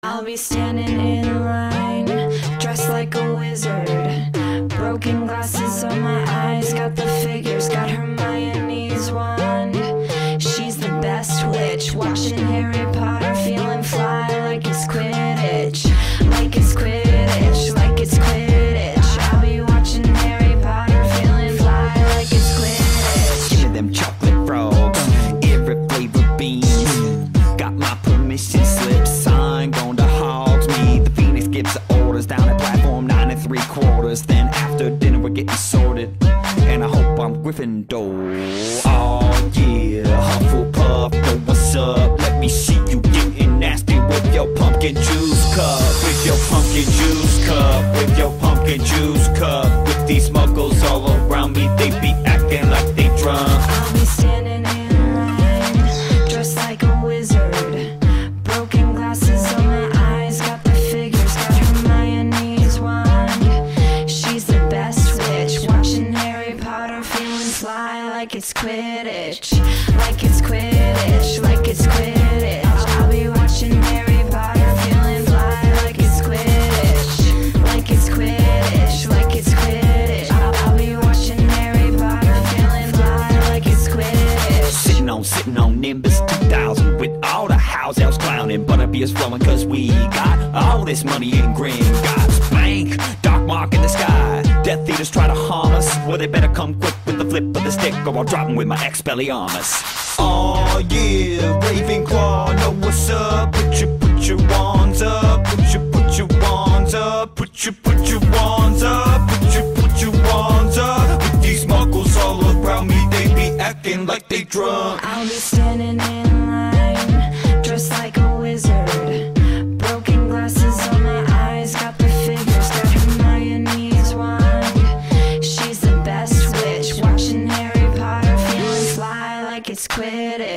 I'll be standing in line, dressed like a wizard. Broken glasses on my eyes, got the figures, got Hermione's wand. She's the best witch, watching Harry Potter, feeling fly like it's Quidditch. Like it's Quidditch, like it's Quidditch. I'll be watching Harry Potter, feeling fly like it's Quidditch. Give me them chocolate frogs, every flavor beans. Got my permission slip signed, going to Hogsmeade. The Phoenix gives the orders down at platform 9 3/4. Then after dinner we're getting sorted, and I hope I'm Gryffindor. Oh yeah, Hufflepuff, know what's up? Let me see you getting nasty with your pumpkin juice cup. With your pumpkin juice cup. With your pumpkin juice cup. With these muggles all around me, they be acting like they drunk. I'll be standing in line, dressed like a wizard. Broken glasses on my eyes, got the figures, got Hermione's wand. She's the best witch, watching Harry Potter, feeling fly like it's Quidditch. Like it's Quidditch, like it's Quidditch. I'll be watching Harry Potter, feeling fly like it's Quidditch. Like it's Quidditch, like it's Quidditch. I'll be watching Harry Potter, feeling fly like it's Quidditch. Sitting on Nimbus 2000 with all the house elves clowning. Butterbeer's flowing cause we got all this money in Gringotts Bank. Dark mark in the sky, Death Eaters try to harm us. Well, they better come quick with the flip of the stick, or I'll drop them with my Expelliarmus. Oh yeah, Ravenclaw, know what's up? Put your wands up. Put your wands up. Put your wands up. Put your wands up. With these muggles all around me, they be acting like they drunk. I'll be standing in line, dressed like a wizard. Broken glasses on my eyes, got the figures, got Hermione's wand. She's the best witch, watching Harry Potter, feeling fly like it's Quidditch.